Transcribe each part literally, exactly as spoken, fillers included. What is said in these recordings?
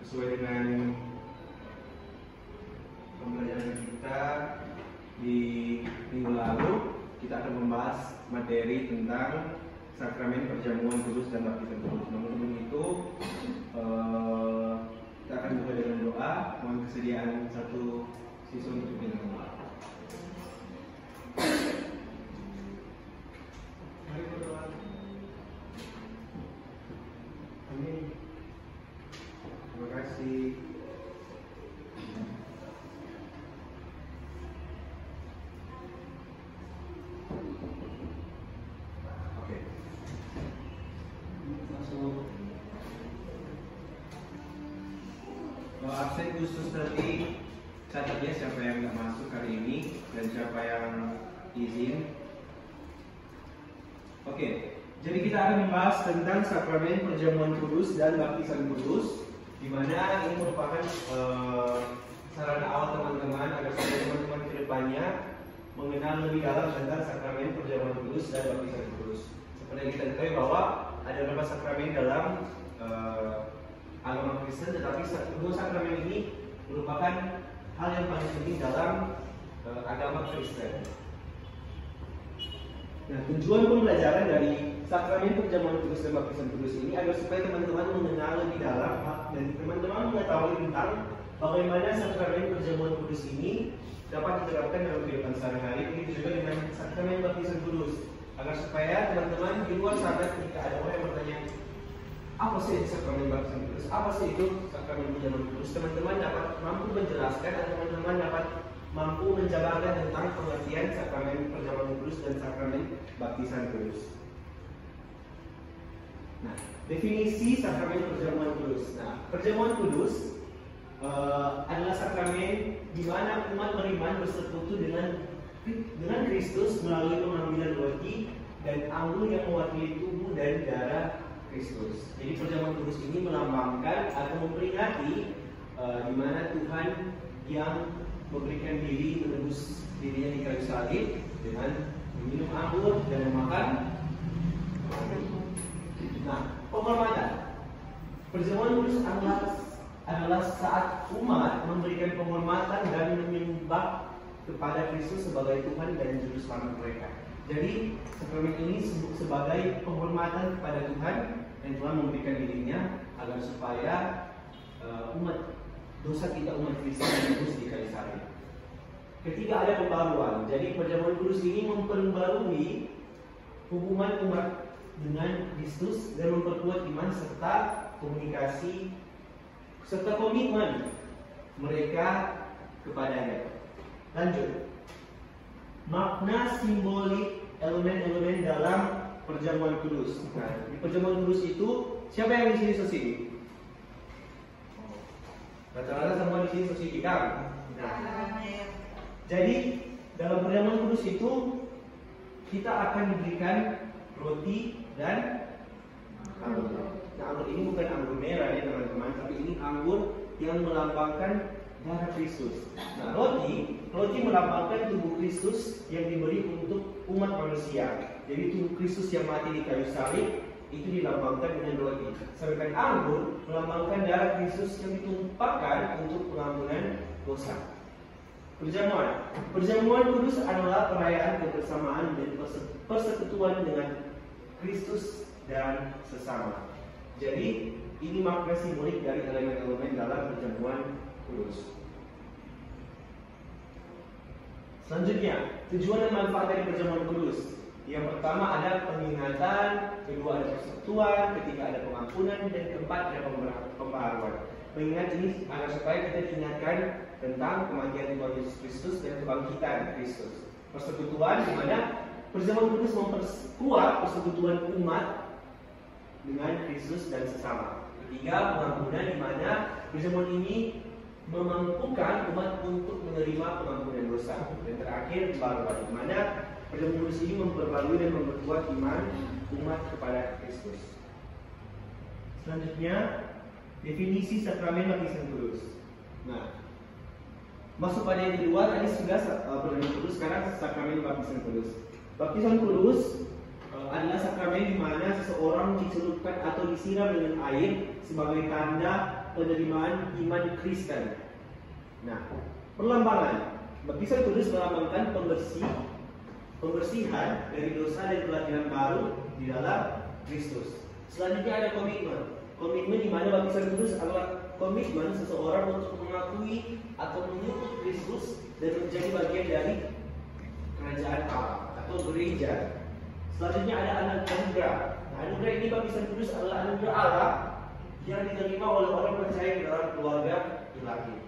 sesuai dengan pembelajaran kita di minggu lalu, kita akan membahas materi tentang sakramen perjamuan kudus dan baptisan kudus. Namun sebelum itu, eh, kita akan mulai dengan doa. Mohon kesediaan satu siswa untuk kita doa. Mari berdoa. Amin. Terima kasih. Oke. Masuk. Kalau absen khusus nanti catatnya siapa yang nggak masuk hari ini dan siapa yang izin. Oke. Jadi kita akan membahas tentang sakramen perjamuan kudus dan baptisan kudus, di mana ini merupakan uh, sarana awal teman-teman agar supaya teman-teman kedepannya mengenal lebih dalam tentang sakramen perjamuan kudus dan baptisan kudus. Seperti yang kita ketahui bahwa ada beberapa sakramen dalam uh, agama Kristen, tetapi kedua sakramen ini merupakan hal yang paling penting dalam uh, agama Kristen. Nah, tujuan pembelajaran dari sakramen perjamuan kudus dan baptisan kudus ini agar supaya teman-teman mengenal lebih dalam dan teman-teman mengetahui tentang bagaimana sakramen perjamuan kudus ini dapat diterapkan dalam kehidupan sehari-hari, begitu juga dengan sakramen baptisan kudus, agar supaya teman-teman di luar sana ketika ada orang yang bertanya apa sih itu sakramen baptisan kudus, apa sih itu sakramen perjamuan kudus, teman-teman dapat mampu menjelaskan dan teman-teman dapat mampu menjabarkan tentang pengertian sakramen perjamuan kudus dan sakramen baptisan kudus. Nah, definisi sakramen perjamuan kudus. Nah, perjamuan kudus uh, adalah sakramen di mana umat beriman bersekutu dengan dengan Kristus melalui pengambilan roti dan anggur yang mewakili tubuh dan darah Kristus. Jadi perjamuan kudus ini melambangkan atau memperingati uh, di mana Tuhan yang memberikan diri menebus dirinya di kayu salib dengan meminum anggur dan memakan. Nah, penghormatan perjamuan kudus adalah adalah saat umat memberikan penghormatan dan menyembah kepada Kristus sebagai Tuhan dan Juru Selamat mereka. Jadi sakramen ini sebagai penghormatan kepada Tuhan yang telah memberikan dirinya agar supaya uh, umat dosa kita umat Kristen ditebus di kayu salib. Ketika ada pembaruan, jadi perjamuan kudus ini memperbarui hubungan umat dengan Kristus dan memperkuat iman serta komunikasi serta komitmen mereka kepadanya. Lanjut, makna simbolik elemen-elemen dalam perjamuan kudus. Nah, di perjamuan kudus itu siapa yang di sini sosidi? Rata-rata semua di sini sosidi kan? Nah, jadi dalam perjamuan kudus itu kita akan diberikan roti dan anggur. Nah, anggur ini bukan anggur merah ya teman-teman, tapi ini anggur yang melambangkan darah Kristus. Nah, roti, roti melambangkan tubuh Kristus yang diberi untuk umat manusia. Jadi tubuh Kristus yang mati di kayu salib itu dilambangkan dengan roti. Sedangkan anggur melambangkan darah Kristus yang ditumpahkan untuk pengampunan dosa. Perjamuan, perjamuan kudus adalah perayaan kebersamaan dan persekutuan dengan Kristus dan sesama. Jadi ini makna simbolik dari elemen-elemen dalam perjamuan kudus. Selanjutnya, tujuan dan manfaat dari perjamuan kudus. Yang pertama ada pengingatan, kedua ada persekutuan, ketiga ada pengampunan, dan keempat ada pembaharuan. Mengingat ini agar supaya kita diingatkan tentang kematian Tuhan Yesus Kristus dan kebangkitan Kristus. Persekutuan di mana perjamuan kudus memperkuat persekutuan umat dengan Kristus dan sesama. Ketiga, pengampunan di mana perjamuan ini memampukan umat untuk menerima pengampunan dosa. Dan terakhir, pembaharuan di mana perjamuan kudus ini memperbarui dan memperkuat iman umat kepada Kristus. Selanjutnya, definisi sakramen baptisan kudus. Nah, masuk pada yang di luar tadi sudah uh, perjamuan kudus, sekarang sakramen baptisan kudus. Baptisan kudus uh, adalah sakramen di mana seseorang dicelupkan atau disiram dengan air sebagai tanda penerimaan iman Kristen. Nah, perlambangan baptisan kudus melambangkan pembersih, pembersihan dari dosa dan kelahiran baru di dalam Kristus. Selanjutnya ada komitmen. Komitmen di mana baptisan kudus adalah komitmen seseorang untuk mengakui atau mengikut Kristus dan menjadi bagian dari kerajaan Allah atau gereja. Selanjutnya ada anugerah. Nah, anugerah ini baptisan kudus adalah anugerah Allah yang diterima oleh orang percaya di dalam keluarga ilahi.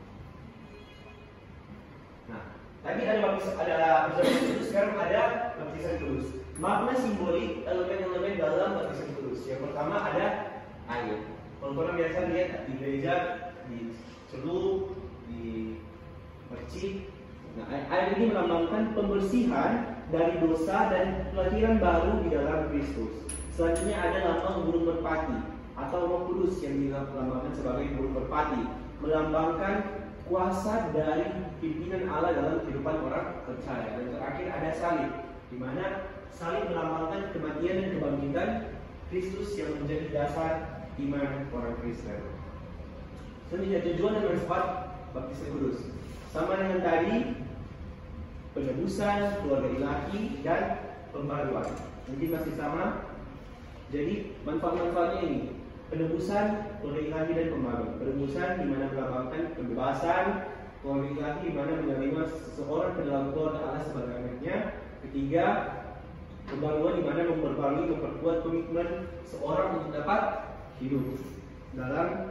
Nah, tadi ada baptisan, ada baptisan kudus, sekarang ada baptisan kudus. Makna simbolik elemen-elemen dalam baptisan kudus. Yang pertama ada air. Kalau kalian biasa lihat di gereja, di celup, di mercik. Nah, air ini melambangkan pembersihan dari dosa dan kelahiran baru di dalam Kristus. Selanjutnya ada lambang burung merpati atau Roh Kudus yang dilambangkan sebagai burung merpati, melambangkan kuasa dari pimpinan Allah dalam kehidupan orang percaya. Dan terakhir ada salib, di mana salib melambangkan kematian dan kebangkitan Kristus yang menjadi dasar iman orang Kristen. Selanjutnya tujuan dan manfaat baptisan kudus sama dengan tadi, penebusan, keluarga ilahi, dan pembaruan. Mungkin masih sama. Jadi manfaat-manfaatnya ini: penebusan, keluarga ilahi, dan pembaruan. Penebusan di mana melambangkan pembebasan, keluarga ilahi di mana menerima seseorang ke dalam keluarga Allah sebagai anaknya. Ketiga, pembaruan di mana memperbarui, memperkuat komitmen seorang untuk dapat hidup dalam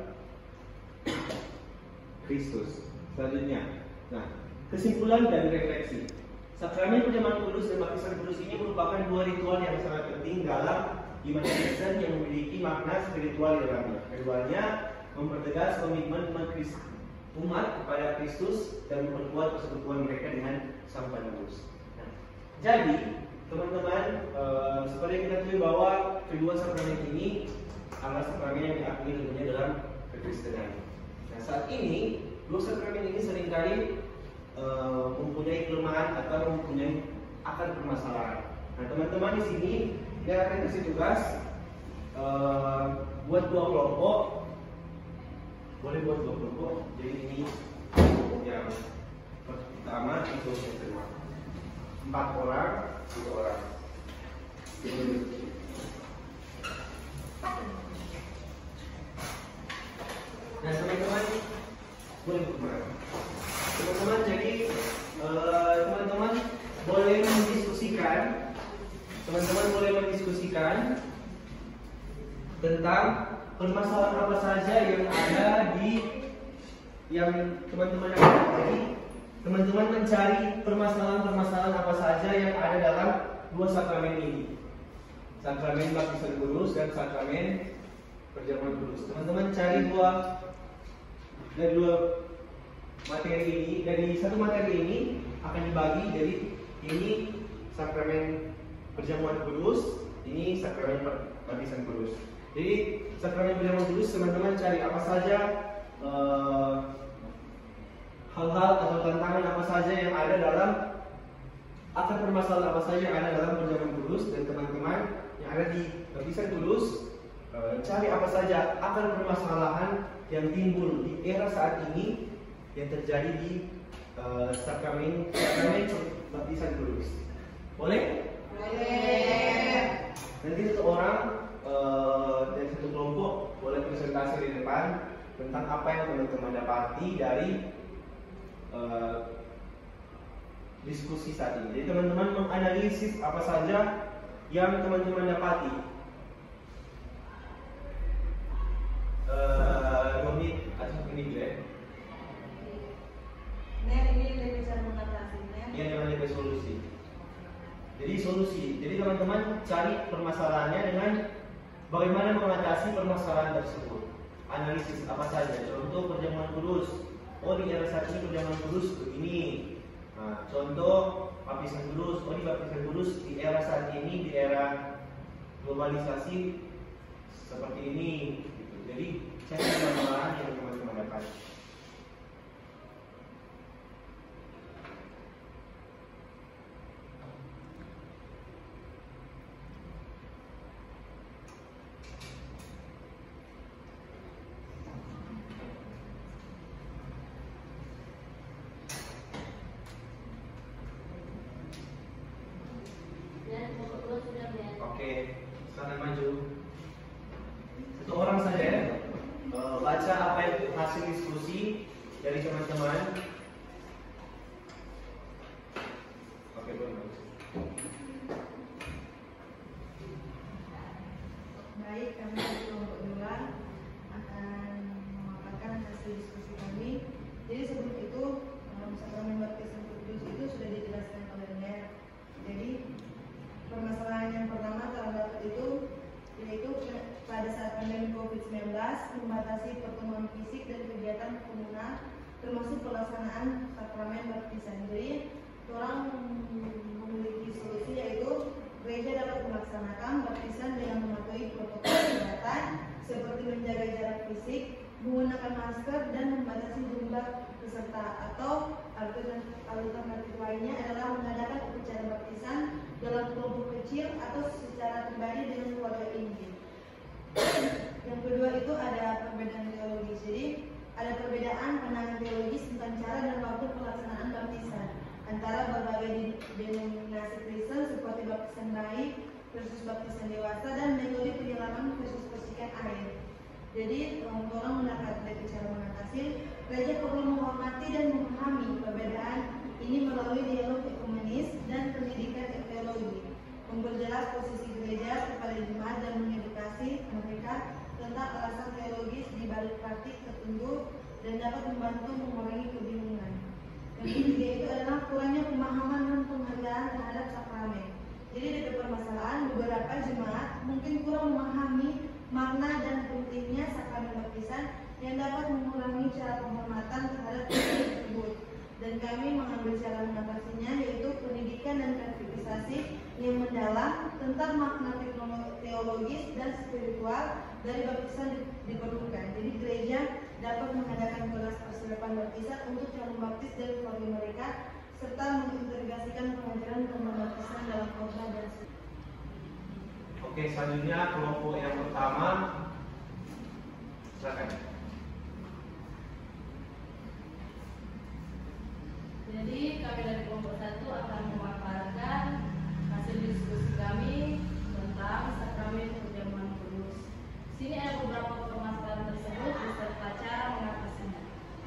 Kristus. Selanjutnya, nah, kesimpulan dan refleksi. Sakramen perjamuan kudus dan baptisan kudus ini merupakan dua ritual yang sangat penting dalam iman Kristen yang memiliki makna spiritual di dalamnya. Keduanya mempertegas komitmen umat kepada Kristus dan memperkuat persekutuan mereka dengan Sang Penebus. Nah, jadi teman-teman, e, seperti yang kita tahu bahwa kedua sakramen ini adalah sakramen yang diakui tentunya dalam kekristenan. Nah, saat ini dua sakramen ini seringkali Uh, mempunyai kelemahan atau mempunyai akar permasalahan. Nah, teman-teman di sini saya akan kasih tugas uh, buat dua kelompok. Boleh buat dua kelompok. Jadi ini yang pertama, itu yang kedua. Empat orang, tiga orang. Nah, teman-teman boleh kemana? Teman-teman, jadi teman-teman uh, boleh mendiskusikan, teman-teman boleh mendiskusikan tentang permasalahan apa saja yang ada di yang teman-teman cari. Teman-teman mencari permasalahan-permasalahan apa saja yang ada dalam dua sakramen ini, sakramen baptisan kudus dan sakramen perjamuan kudus. Teman-teman cari dua dari dua materi ini. Dari satu materi ini akan dibagi, jadi ini sakramen perjamuan kudus, ini sakramen baptisan kudus. Jadi sakramen perjamuan kudus, teman-teman cari apa saja uh, hal-hal atau tantangan apa saja yang ada dalam akar permasalahan apa saja yang ada dalam perjamuan kudus, dan teman-teman yang ada di baptisan kudus uh, cari apa saja akar permasalahan yang timbul di era saat ini yang terjadi di uh, sakramen sakramen baptisan kudus. Boleh? Boleh. Nanti satu orang uh, dari satu kelompok boleh presentasi di depan tentang apa yang teman-teman dapati dari uh, diskusi saat ini. Jadi teman-teman menganalisis apa saja yang teman-teman dapati. Uh, Romi atau ini boleh? Nek, ini lebih cara mengatasinya. Iya, dengan lebih solusi. Jadi solusi. Jadi teman-teman cari permasalahannya dengan bagaimana mengatasi permasalahan tersebut. Analisis apa saja. Contoh perjamuan kudus. Oh, di era saat ini perjamuan kudus begini. Nah, contoh baptisan kudus. Oh, di baptisan kudus di era saat ini, di era globalisasi seperti ini. Gitu. Jadi cari permasalahan yang teman-teman dapat. Silakan maju. Satu orang saja ya. Uh, baca apa itu hasil diskusi dari teman-teman. Oke, boleh. Baik, kami dari kelompok dua akan memaparkan hasil diskusi kami. Jadi sebelum itu, sakramen baptisan kudus itu sudah dijelaskan oleh Ner. Jadi permasalahan yang pertama terdapat itu yaitu pada saat pandemi covid sembilan belas membatasi pertemuan fisik dan kegiatan komunal termasuk pelaksanaan sakramen baptisan. Jadi orang memiliki solusi yaitu gereja dapat melaksanakan baptisan dengan mematuhi protokol kesehatan seperti menjaga jarak fisik, menggunakan masker, dan membatasi jumlah peserta. Atau alternatif lainnya adalah mengadakan upacara baptisan dalam kelompok kecil atau secara pribadi dengan keluarga inti. Yang kedua itu ada perbedaan teologis. Jadi ada perbedaan pandangan teologis tentang cara dan waktu pelaksanaan baptisan antara berbagai denominasi Kristen seperti baptisan bayi versus baptisan dewasa dan metode penyelaman versus percikan air. Jadi orang mendapat dari cara mengatasi, gereja perlu menghormati dan memahami perbedaan ini melalui dialog ekumenis dan pendidikan teologi, memperjelas posisi gereja kepada jemaat dan mengedukasi mereka tentang alasan teologis di balik praktik tertentu dan dapat membantu mengurangi kebingungan. Yang ketiga itu adalah kurangnya pemahaman dan penghargaan terhadap sakramen. Jadi ada permasalahan beberapa jemaat mungkin kurang memahami makna dan pentingnya sakramen baptisan yang dapat mengurangi cara penghormatan terhadap gereja tersebut. Dan kami mengambil cara mengatasinya yaitu pendidikan dan katekisasi yang mendalam tentang makna teologis dan spiritual dari baptisan diperlukan. Jadi gereja dapat mengadakan kelas persiapan baptisan untuk calon baptis dan keluarga mereka serta mengintegrasikan pengajaran tentang baptisan dalam khotbah dan suci. Oke, selanjutnya kelompok yang pertama. Silakan. Jadi kami dari kelompok satu akan memaparkan hasil diskusi kami tentang sakramen perjamuan kudus. Sini ada beberapa permasalahan tersebut beserta cara mengatasinya.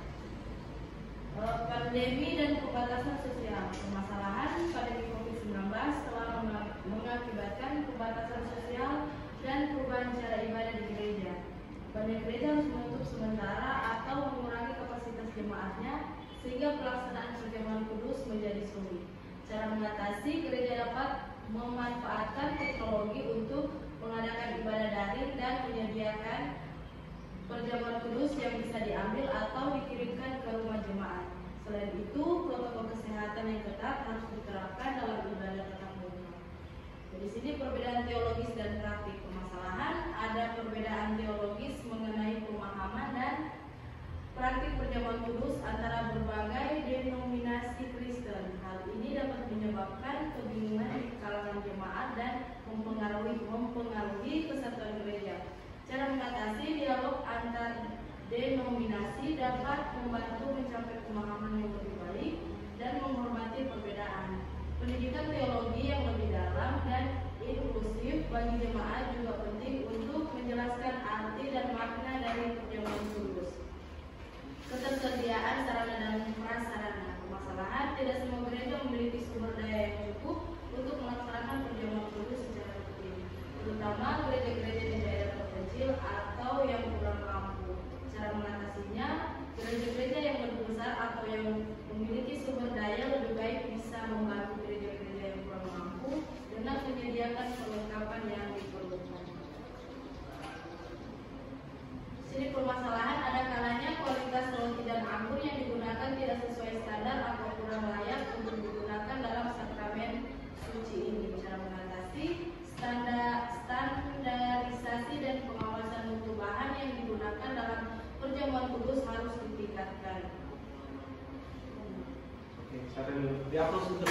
Pandemi dan pembatasan sosial. Permasalahan pandemi covid sembilan belas telah mengakibatkan pembatasan sosial dan perubahan cara ibadah di gereja. Banyak gereja harus menutup sementara atau mengurangi kapasitas jemaatnya sehingga pelaksanaan perjamuan kudus menjadi sulit. Cara mengatasi, gereja dapat memanfaatkan teknologi untuk mengadakan ibadah daring dan menyediakan perjamuan kudus yang bisa diambil atau dikirimkan ke rumah jemaat. Selain itu, protokol kesehatan yang ketat harus diterapkan dalam ibadah tatap muka. Di sini perbedaan teologis dan praktik. Permasalahan ada perbedaan teologis mengenai pemahaman dan praktik perjamuan kudus antara berbagai denominasi Kristen. Hal ini dapat menyebabkan kebingungan di kalangan jemaat dan mempengaruhi mempengaruhi kesatuan gereja. Cara mengatasi dialog antar denominasi dapat membantu mencapai pemahaman yang lebih baik dan menghormati perbedaan. Pendidikan teologi yang lebih dalam dan inklusif bagi jemaat juga penting untuk menjelaskan arti dan makna dari perjamuan kudus. Ketersediaan sarana dan prasarana. Permasalahan tidak semua gereja memiliki sumber daya yang cukup untuk melaksanakan perjamuan kudus secara rutin, terutama gereja-gereja di daerah terpencil atau yang kurang mampu. Cara mengatasinya, gereja-gereja yang lebih besar atau yang memiliki sumber daya lebih baik bisa membantu gereja-gereja yang kurang mampu dengan menyediakan perlengkapan yang diperlukan. Sini permasalahan ada kalanya kualitas roti dan anggur yang digunakan tidak sesuai standar atau kurang layak untuk digunakan dalam sakramen suci ini. Cara mengatasi, standar, standarisasi dan pengawasan mutu bahan yang digunakan dalam perjamuan kudus harus ditingkatkan. Oke, siapa dulu? Dihapus untuk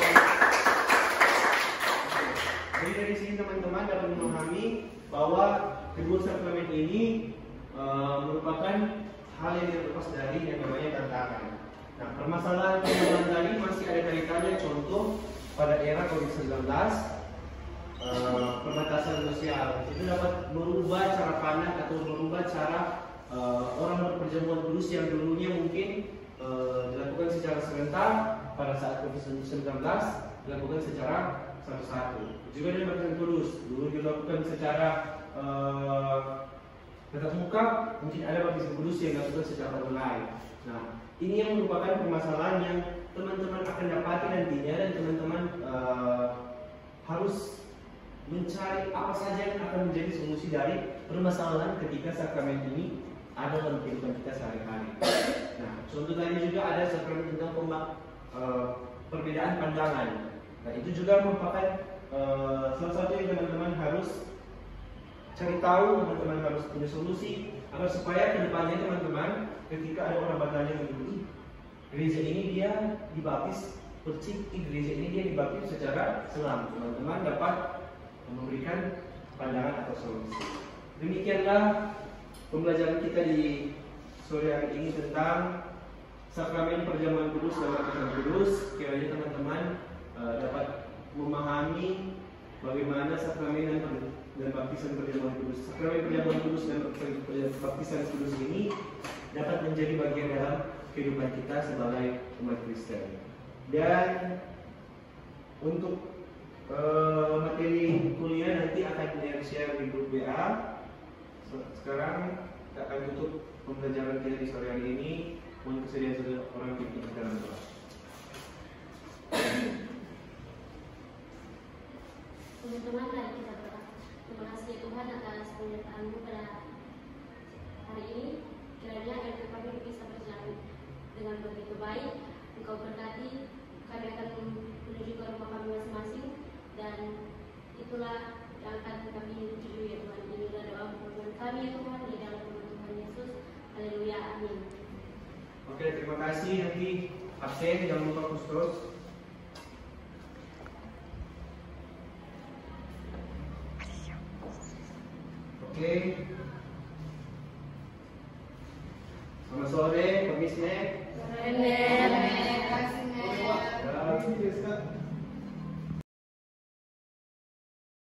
Jadi dari sini teman-teman dapat memahami bahwa kedua sakramen ini Uh, merupakan hal yang terlepas dari yang namanya tantangan. Nah, permasalahan permasalahan tadi masih ada kaitannya. Contoh pada era covid sembilan belas, uh, pembatasan sosial. Itu dapat merubah cara pandang atau merubah cara uh, orang berperjamuan kudus yang dulunya mungkin uh, dilakukan secara serentak pada saat covid sembilan belas dilakukan secara satu-satu. Juga di Baptisan Kudus dulu dilakukan secara uh, tatap muka, mungkin ada Baptisan Kudus yang dilakukan secara online. Nah, ini yang merupakan permasalahan yang teman-teman akan dapati nantinya, dan teman-teman uh, harus mencari apa saja yang akan menjadi solusi dari permasalahan ketika sakramen ini ada dalam kehidupan kita sehari-hari. Nah, contoh tadi juga ada sakramen tentang pembak, uh, perbedaan pandangan. Nah, itu juga merupakan uh, salah satu yang teman-teman harus cari tahu, teman-teman harus punya solusi agar supaya kedepannya teman-teman ketika ada orang bertanya begini, gereja ini dia dibaptis percik, di gereja ini dia dibaptis secara selam, teman-teman dapat memberikan pandangan atau solusi. Demikianlah pembelajaran kita di sore hari ini tentang sakramen perjamuan kudus dan baptisan kudus. Kiranya teman-teman uh, dapat memahami bagaimana sakramen dan, dan baptisan perjamuan kudus. Sakramen perjamuan kudus dan baptisan kudus ini dapat menjadi bagian dalam kehidupan kita sebagai umat Kristen. Dan untuk uh, materi kuliah nanti akan di-share di grup W A. Sekarang kita akan tutup pembelajaran kita di sore hari ini. Mohon kesediaan saudara orang pimpin kita dalam doa. Teman-teman, mari kita berdoa. Terima kasih ya Tuhan atas penyertaan-Mu pada hari ini. Kiranya agar kami bisa berjalan dengan begitu baik. Engkau berkati, kami akan menuju ke rumah kami masing-masing, dan itulah yang akan kami tuju ya Tuhan. Inilah doa permohonan kami ya Tuhan, di dalam nama Tuhan Yesus. Haleluya, amin. Oke, terima kasih. Nanti absen, jangan lupa kustos. Oke. Selamat sore, permisi. Terima kasih.